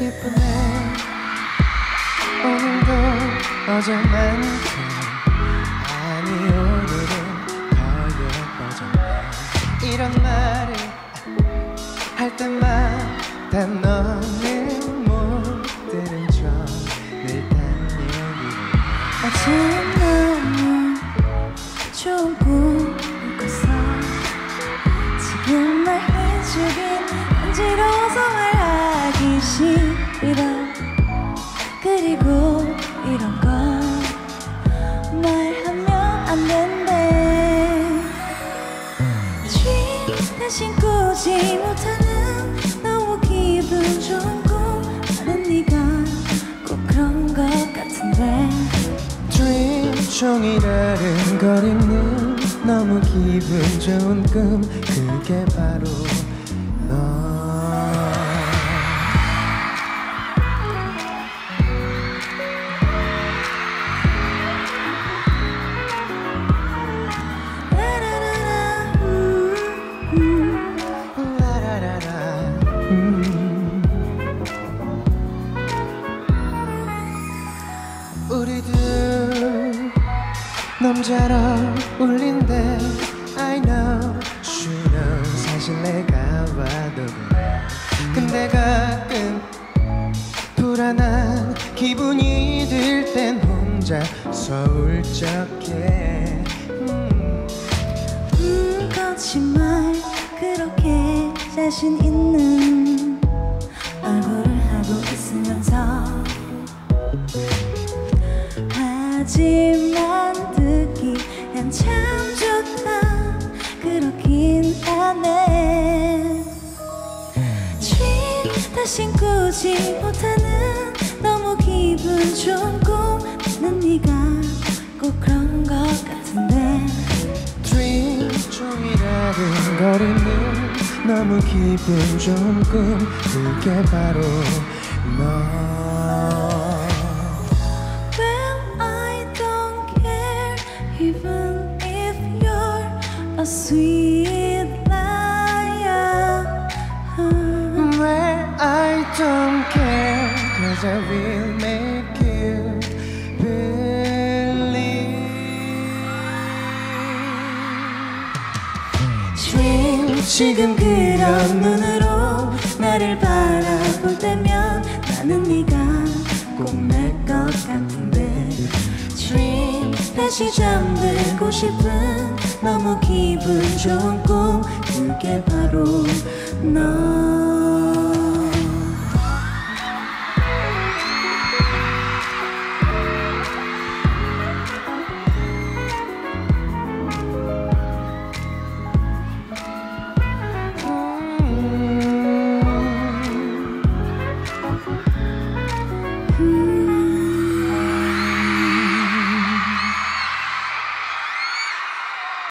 기쁘네. 오늘도 어제만큼 아니 오늘은 더 예뻐졌네. 이런 말을 할 때마다 너는 못 들은 척 늘 딴 얘기를 어제는 너무 좋은 꿈을 꿨어. 지금 말해주긴 간지러워서 말하기 싫어. 그리고 이런 건 말하면 안 된대. Dream 대신 꾸지 못하는 너무 기분 좋은 꿈. 나는 네가 꼭 그런 것 같은데. Dream 종일 아른거리는 너무 기분 좋은 꿈. 그게 바로 너. 우리들 너무 잘 어울린대. I know, you know. 사실 내가 봐도 그래. 근데 가끔 불안한 기분이 들 땐 혼자서 울적해. 거짓말 그렇게 자신 있는 얼굴을 하고 있으면서 하지만 듣기엔 참 좋다 그렇긴 하네. Dream 다신 꾸지 못하는 너무 기분 좋은 꿈. 나는 네가 꼭 그런 것 같은데. Dream 종일 아른거리는 너무 기분 좋은 꿈. 그게 바로 너. Even if you're a sweet liar, Well, I don't care, 'cause I will make you believe. Dream 지금 그런 눈으로 나를 바라볼 때면 나는 네가 꼭 내 것 같은데. Dream 다시 잠들고 싶은 너무 기분 좋은 꿈. 그게 바로 너.